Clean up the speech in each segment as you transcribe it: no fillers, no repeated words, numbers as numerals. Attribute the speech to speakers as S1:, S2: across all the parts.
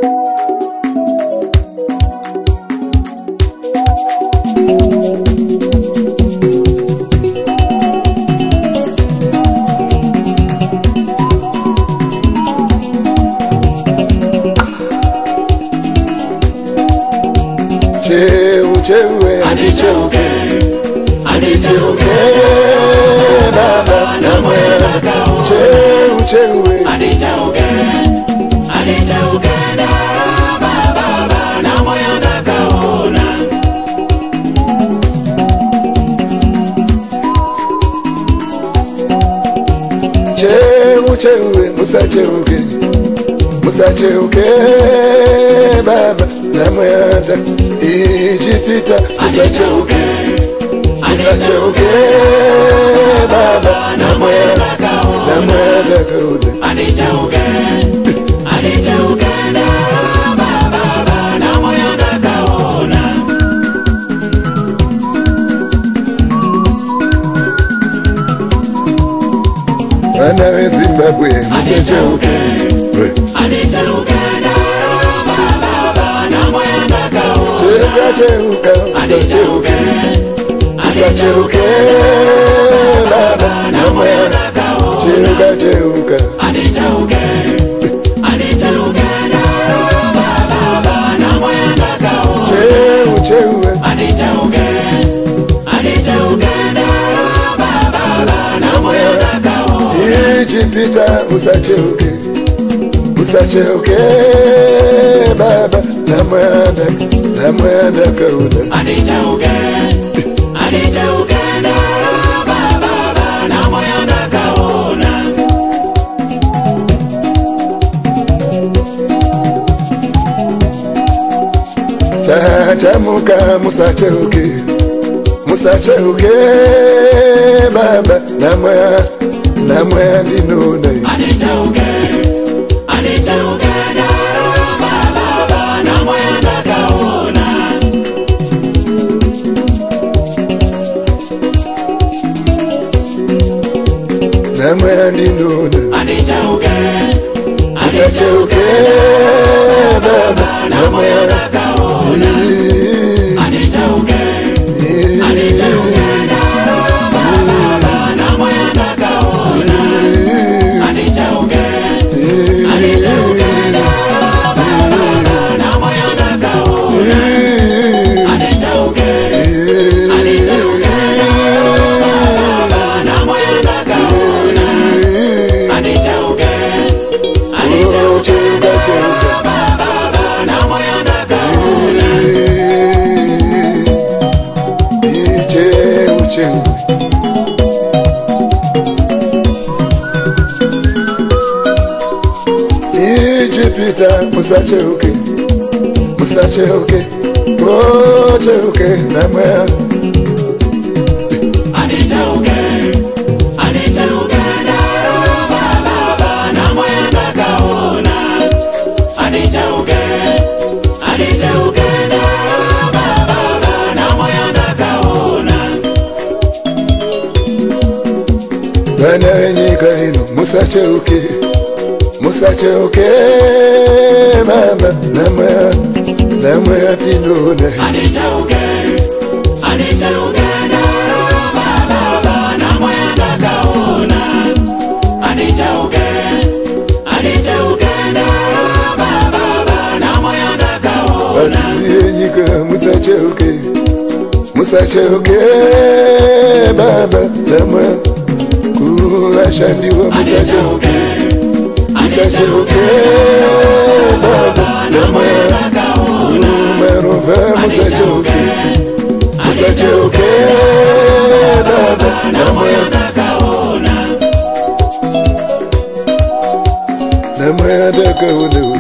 S1: Handicheuke, Handicheuke, baba na mwenda kao. Handicheuke, Handicheuke na baba na mwenda kaona. Cheuke, musacheuke, musacheuke, baba na mwenda ijipita. Musacheuke, musacheuke, baba na mwenda kaona. Handicheuke, Handicheuke na baba na mwenda kaona. Wana we Zimbabwe, musacheuke, Handicheuke na baba na mwenda kaona. Cheuka, musacheuke, musacheuke, baba na mwenda kaona. Cheuka, Handicheuke, Handicheuke na baba na mwenda kaona. Handicheuke, Handicheuke na baba na mwenda kaona. Ijipita, musacheuke, musacheuke, baba na mwenda kaona. Handicheuke, Handicheuke na baba na mwenda kaona. Chamuka, musacheuke, musacheuke, baba na mwenda nuna. Handicheuke, Handicheuke na baba na mwenda kaona. Na mwenda nuna. Handicheuke, musacheuke, baba na mwenda kaona. Handicheuke, Handicheuke na baba na mwenda kaona. Handicheuke, Handicheuke na baba na mwenda kaona. Handicheuke, Handicheuke na baba na mwenda kaona. Handicheuke, Handicheuke na baba na mwenda kaona. Ijipita, musacheuke, musacheuke, cheuke na mwenda. Handicheuke, Handicheuke na baba na mwenda kaona. Handicheuke, Handicheuke na baba na mwenda kaona. Bana wenyika ino, musacheuke, musacheuke, mama na mwenda tinone. Handicheuke, Handicheuke na baba na mwenda kaona. Handicheuke, Handicheuke na baba na mwenda kaona. Wenyika, musacheuke, musacheuke, baba na mwenda kuashandiwa. Musacheuke, musacheuke, baba na mwenda kaona. Umarova, musacheuke, musacheuke, baba na mwenda kaona. Na mwenda kaona.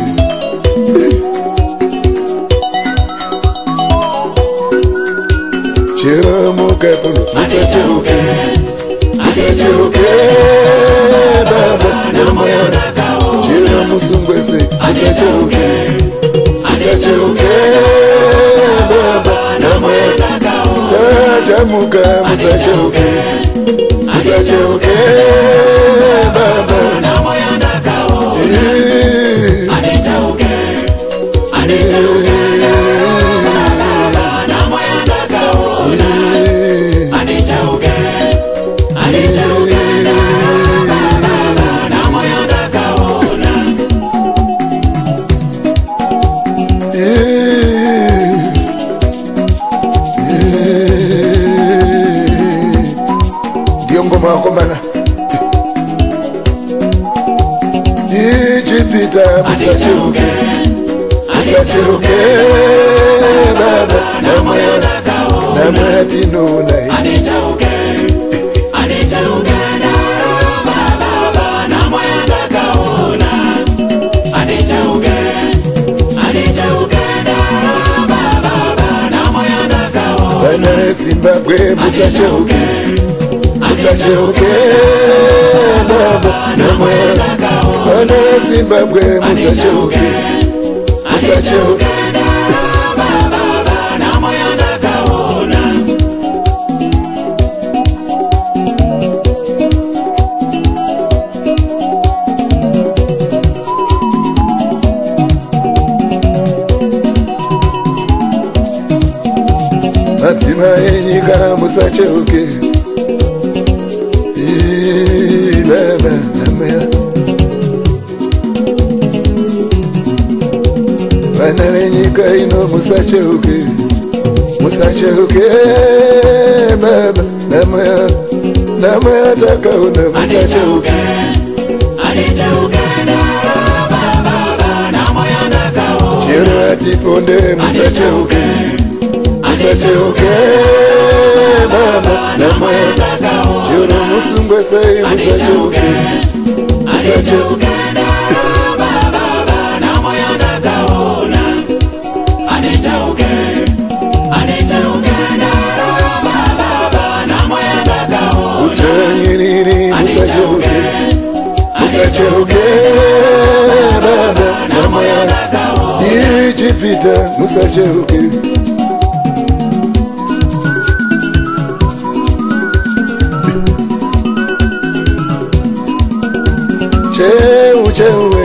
S1: Chiramuka puno, musacheuke, musacheuke, baba na mwenda kaona. Chiramusumbwese, musacheuke, musacheuke, baba na mwenda kaona. Chamuka, musacheuke, musacheuke, baba na mwenda kaona. Handicheuke, Jupiter musacheuke, musacheuke baba na moyo na moyo tinona Handicheuke, Handicheuke na baba na moyo ndakaona Handicheuke, Handicheuke na baba na moyo ndakaona Bana Zimbabwe musacheuke, musacheuke baba na moyo Bana Zimbabwe musacheuke, musacheuke baba na moyo ndakaona Madzimai enyika musacheuke baba na moyo Vana venyika ino musacheuke, musacheuke baba na moyo takaona musacheuke Handicheuke na baba na moyo ndakaona Chero atiponde musacheuke, musacheuke baba na moyo ndakaona Chero musungwe sei musacheuke, musacheuke Musacheuke, musacheuke baba na moyo Jupiter musacheuke cheuchewe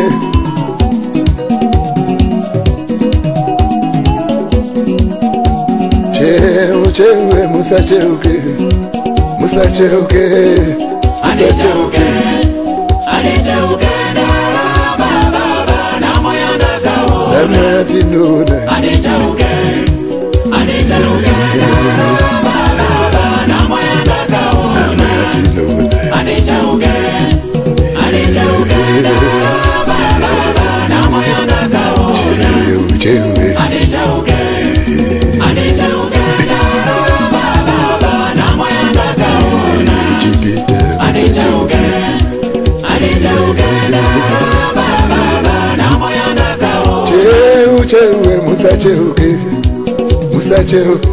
S1: cheuchewe musacheuke, musacheuke Handicheuke, Handicheuke na baba na moyo ndakaona na moyo tinona Handicheuke, Handicheuke na baba na moyo ndakaona na moyo tinona Handicheuke, Handicheuke na baba na moyo ndakaona cheuchewe Handicheuke, Handicheuke na baba na moyo ndakaona Handicheuke, Handicheuke na baba na moyo ndakaona cheuchewe musacheuke, musacheuke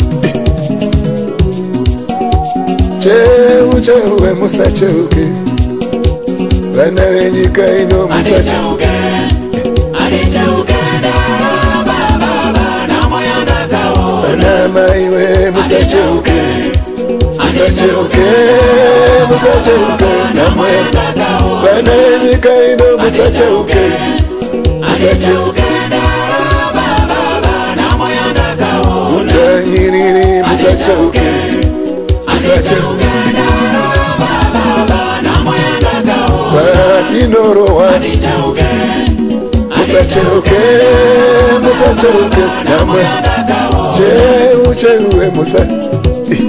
S1: cheuchewe musacheuke Vana venyika ino musacheuke, Handicheuke na baba na moyo ndakaona Vana maiwe musacheuke, musacheuke musacheuke na moyo Bana venyika ino musacheuke, musacheuke na baba na moyo ndakaona Utanyiriri musacheuke, musacheuke na baba na moyo ndakaona Patinorowa Handicheuke, musacheuke, musacheuke na moyo cheuchewe musacheuke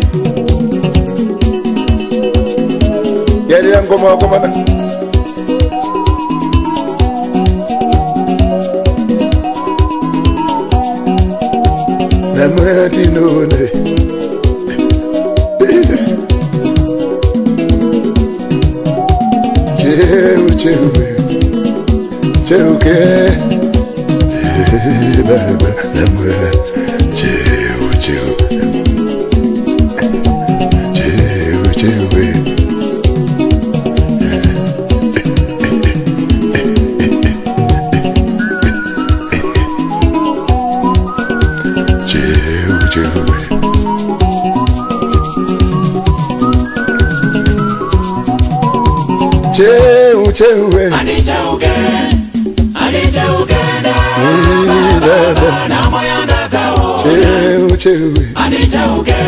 S1: Yarira ngoma wakomana na moyo tinone cheuchewe cheuke baba na moyo cheuchewe cheuchewe
S2: Handicheuke, Handicheuke na baba na moyo ndakaona
S1: cheuchewe
S2: Handicheuke